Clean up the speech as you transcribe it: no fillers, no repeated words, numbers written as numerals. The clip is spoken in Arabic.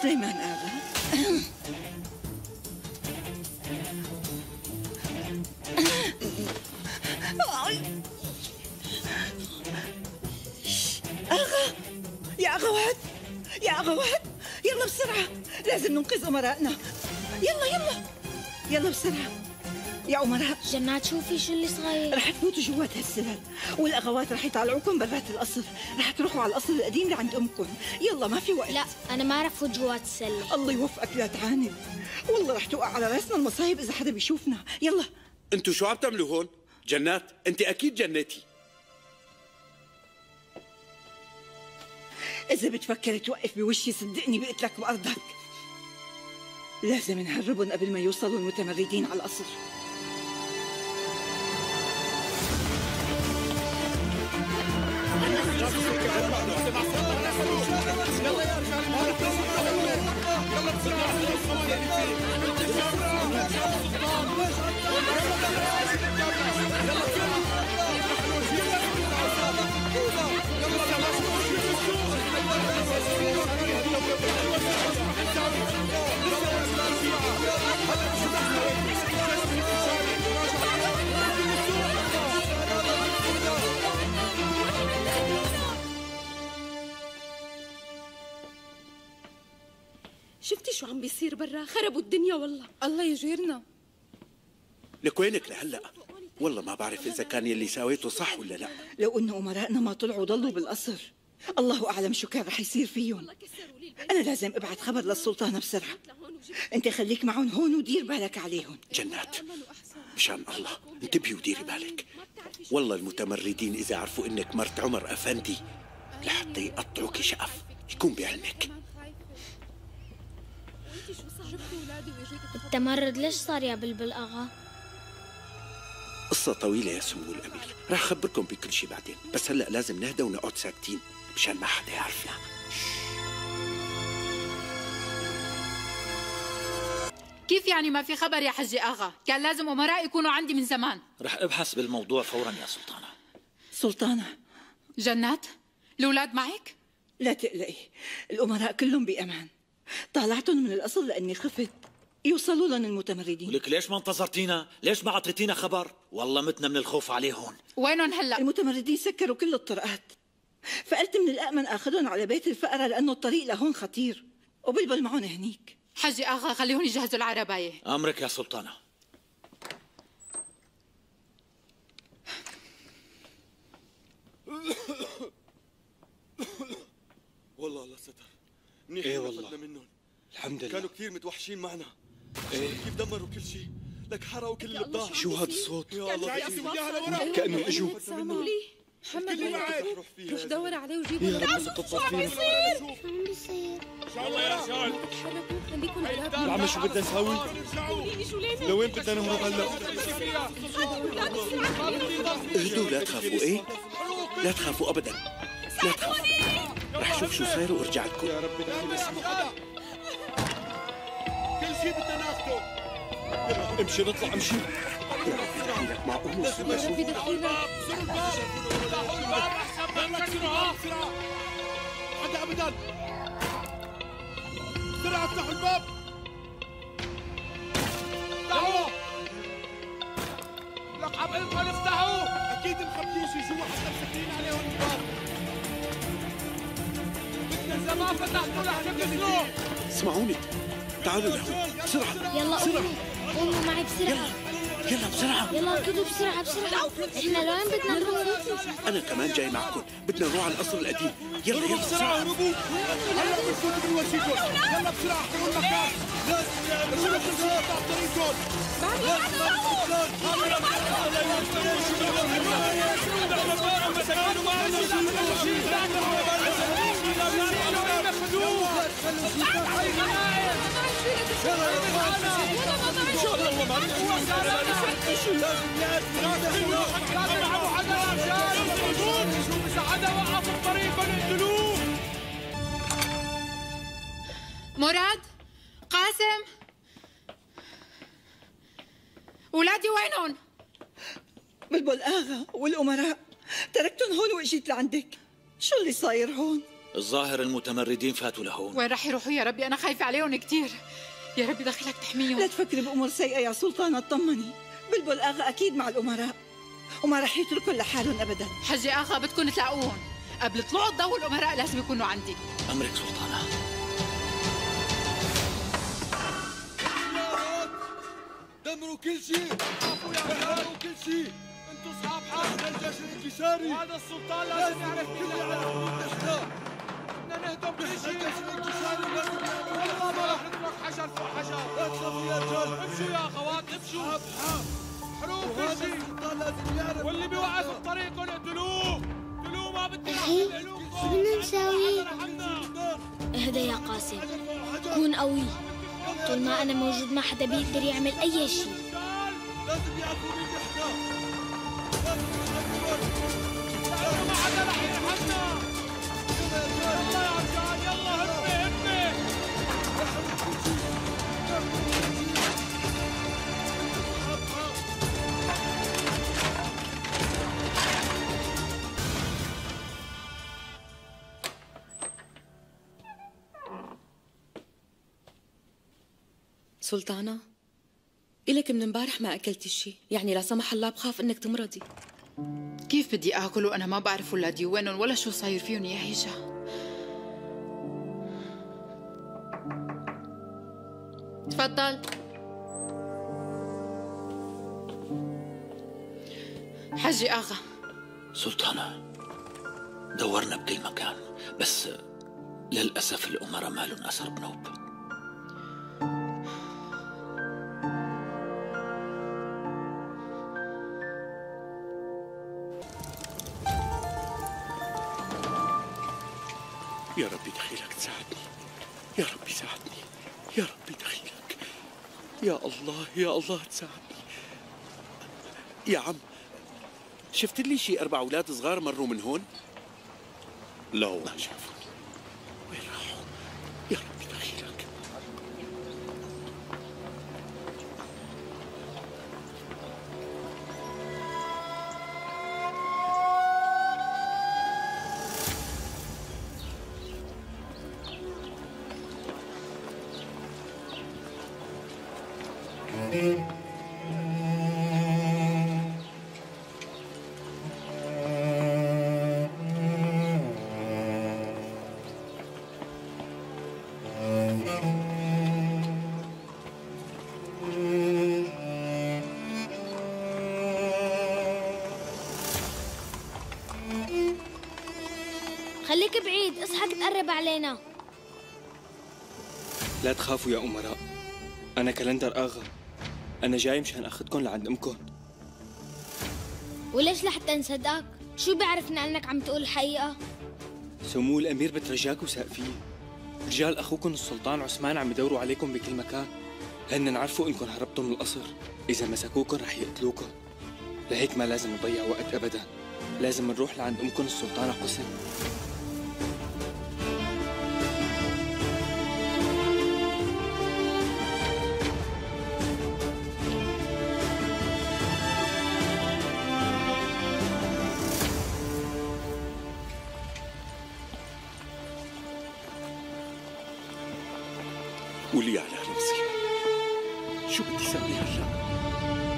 سليمان آغا. آغا، يا أغوات، يا أغوات، يلا بسرعة، لازم ننقذ أمرائنا. يلا بسرعة يا أمراء. جنات شوفي شو اللي صاير. رح تفوتوا جوات هالسلال، والأغوات رح يطالعوكم برات القصر، رح تروحوا على القصر القديم لعند أمكم. يلا ما في وقت. لا أنا ما رح فوت جوات السلة. الله يوفقك لا تعاند، والله رح توقع على راسنا المصايب إذا حدا بيشوفنا. يلا. انتوا شو عم تعملوا هون؟ جنات، انت أكيد جنتي. إذا بتفكر توقف بوشي صدقني بقتلك بأرضك. لازم نهربهم قبل ما يوصلوا المتمردين على القصر. شفتي شو عم بيصير برا؟ خربوا الدنيا والله. الله يجيرنا. لك وينك لهلا؟ والله ما بعرف إذا كان يلي ساويته صح ولا لا. لو إن أمرائنا ما طلعوا ضلوا بالقصر، الله أعلم شو كان رح يصير فيهم. أنا لازم أبعت خبر للسلطانة بسرعة. أنت خليك معهم هون ودير بالك عليهم. جنات، مشان الله انتبهي وديري بالك. والله المتمردين إذا عرفوا إنك مرت عمر أفندي لحتى يقطعوك شقف، يكون بعلمك. التمرد ليش صار يا بلبل أغا؟ قصة طويلة يا سمو الأمير، رح أخبركم بكل شيء بعدين، بس هلأ لازم نهدى ونقعد ساكتين مشان ما حدا يعرفنا. كيف يعني ما في خبر يا حجي آغا؟ كان لازم أمراء يكونوا عندي من زمان. رح أبحث بالموضوع فورا يا سلطانة. سلطانة. جنات، الأولاد معك؟ لا تقلقي، الأمراء كلهم بأمان. طالعتهم من القصر لأني خفت يوصلوا لهم المتمردين. ولك ليش ما انتظرتينا؟ ليش ما أعطيتينا خبر؟ والله متنا من الخوف عليهم. وينهم هلأ؟ المتمردين سكروا كل الطرقات، فقلت من الأأمن آخذهم على بيت الفقرة لأنه الطريق لهون خطير، وبلبل معهم هنيك. حجي آغا خليهم يجهزوا العرباية. أمرك يا سلطانة. والله الله ستر. منيح ايه والله منهم. الحمد لله. كانوا كثير متوحشين معنا. ايه كيف دمروا كل شيء، لك حرقوا كل اللي بضاع. شو هذا الصوت؟ يا الله كأنه اجوا. ساموا لي محمد وين؟ روح دور عليه وجيبه. يا رب تقطع فينا. شو عم بيصير؟ ان شاء الله يا رجال. تحركوا خليكم على يا عم شو بدنا نسوي؟ لوين بدنا نهرب هلا؟ اهدوا لا تخافوا. ايه لا تخافوا ابدا، لا تخافوا. رح شوف شو صاير وارجع لكم. يا رب دخيل اسمك. كل شيء بدنا ناخذه. امشي نطلع امشي. يا رب دخيلك معقول. ربي دخيلك. حدا ابدا. بسرعه افتحوا الباب. تعالوا. لك عم قلكم نفتحوا. اكيد مخبيين شي جوا حتى مسكرين عليهم الباب. إذا ما فتحتوا رح نقتلوه. اسمعوني، تعالوا لهون بسرعة. يلا قوموا معي بسرعة. يلا بسرعة. يلا اركضوا بسرعة. احنا لوين بدنا نروح؟ أنا كمان جاي معكم، بدنا نروح على القصر القديم. يلا بسرعة هربوا. هلا بنفوت بنورجيكم. يلا بسرعة احضروا المكان. لازم تقطع طريقكم. مراد، قاسم، ولادي وينهم؟ بلبل آغا والأمراء تركتهم هون واجيت لعندك. شو اللي صاير هون؟ الظاهر المتمردين فاتوا لهون. وين رح يروحوا يا ربي؟ أنا خايفة عليهم كتير. يا ربي دخلك تحميهم. لا تفكري بأمور سيئة يا سلطانة، اطمني. بلبل آغا أكيد مع الأمراء وما رح يتركوا لحالهم أبدا. حجي آغا بدكم تلاقوهم قبل طلوع الضوء، الأمراء لازم يكونوا عندي. أمرك سلطانة. دمروا كل شيء، دمروا كل شيء. انتوا اصحاب حرب. هذا الجيش الانكساري وهذا السلطان لازم يعرف كل بدنا نهدم كل شيء. الجيش الانكساري لازم والله ما راح نترك حجر فوق حجر. لا تخافوا يا رجال، امشوا يا اخوات امشوا. حروب كل شيء. السلطان لازم يعرف، واللي بيوقف بطريقكم اقتلوه. اقتلوه، ما بدي الحين شو بدنا نساوي؟ اهدى يا قاسم، كون قوي. طول ما أنا موجود ما حدا بيقدر يعمل أي شيء. لازم يعرفوا مين نحن. ما حدا رح يرحمنا. يلا يا رجال، يلا همي. سلطانة، إلك من امبارح ما أكلتي شيء، يعني لا سمح الله بخاف إنك تمرضي. كيف بدي آكل وأنا ما بعرف ولادي وينهم ولا شو صاير فيهم يا هيجا؟ تفضل. حجي آغا. سلطانة، دورنا بكل مكان بس للأسف الأمراء ما لهم أثر بنوب. يا ربي دخيلك تساعدني، يا ربي ساعدني، يا ربي دخيلك، يا الله يا الله تساعدني. يا عم، شفت لي شي 4 أولاد صغار مروا من هون؟ لا ما شافوني. وين راحوا؟ يا ربي دخيلك. خليك بعيد، اصحك تقرب علينا. لا تخافوا يا أمراء، أنا كالندر آغا. أنا جاي مشان أخذكم لعند أمكم. وليش لحتى نصدقك؟ شو بيعرفنا أنك عم تقول الحقيقة؟ سمو الأمير بترجاك وسقفيه. رجال أخوكم السلطان عثمان عم يدوروا عليكم بكل مكان، هن عرفوا إنكم هربتوا من القصر. إذا مسكوكم رح يقتلوكم، لهيك ما لازم نضيع وقت أبدا. لازم نروح لعند أمكم السلطانة قسم. قولي على هالمصيبة، شو بدي سوي هلا؟